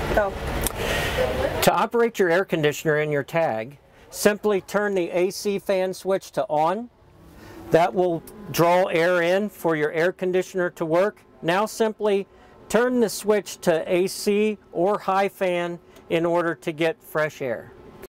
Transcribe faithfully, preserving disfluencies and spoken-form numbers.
Go. To operate your air conditioner in your tag, simply turn the A C fan switch to on. That will draw air in for your air conditioner to work. Now simply turn the switch to A C or high fan in order to get fresh air.